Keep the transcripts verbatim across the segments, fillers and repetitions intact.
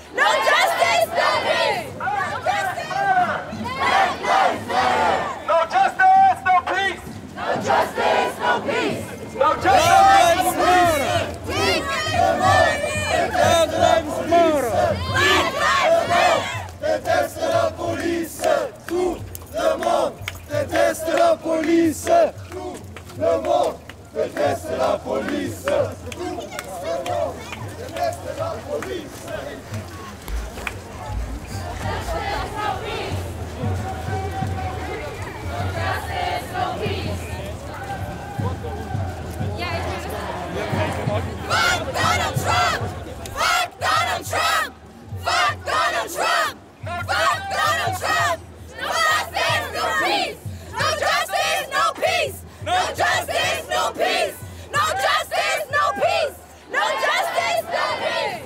No justice, no peace. No justice, no peace. No justice, no peace. No justice, no peace. Black lives matter. Déteste la police, tout le monde déteste la police, tout le monde déteste la police, tout le monde déteste la police. Fuck Donald Trump! Fuck Donald Trump! Fuck Donald Trump! Fuck Donald Trump! No justice, no peace! No justice, no peace! No justice, no peace! No justice, no peace! No justice, no peace!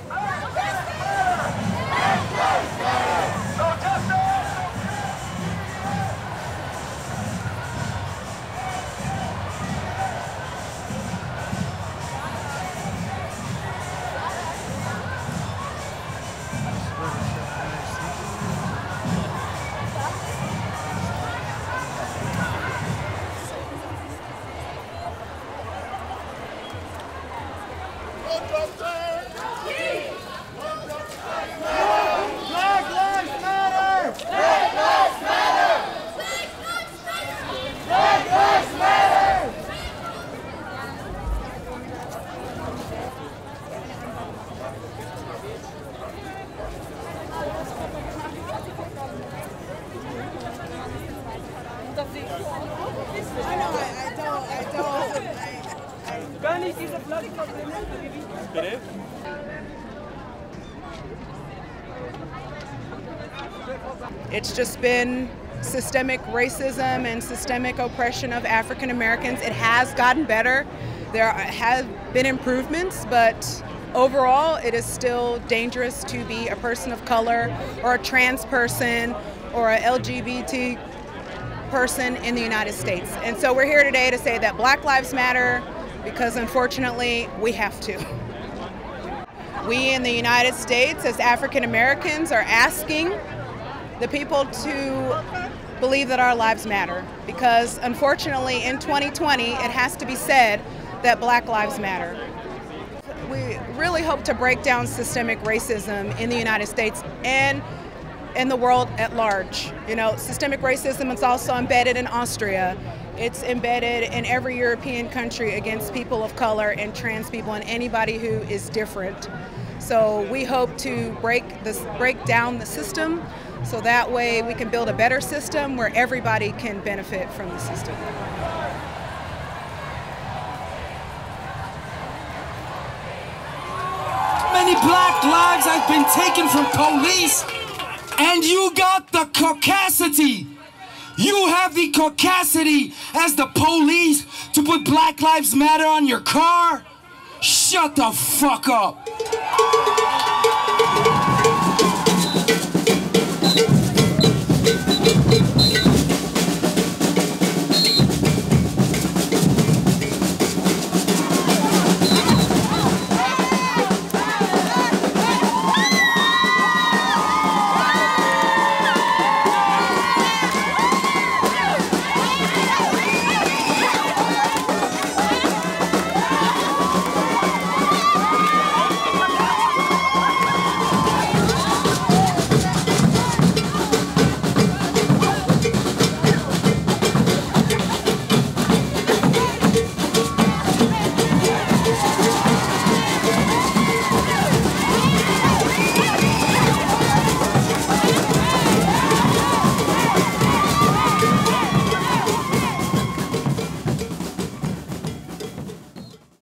It's just been systemic racism and systemic oppression of African Americans. It has gotten better. There have been improvements, but overall it is still dangerous to be a person of color or a trans person or a L G B T person in the United States. And so we're here today to say that Black Lives Matter because unfortunately we have to. We in the United States as African Americans are asking the people to believe that our lives matter, because unfortunately in twenty twenty it has to be said that Black Lives Matter. We really hope to break down systemic racism in the United States and in the world at large. You know, systemic racism is also embedded in Austria. It's embedded in every European country against people of color and trans people and anybody who is different. So we hope to break this, break down the system, so that way we can build a better system where everybody can benefit from the system. Many black lives have been taken from police, and you got the caucasity. You have the caucasity as the police to put Black Lives Matter on your car? Shut the fuck up.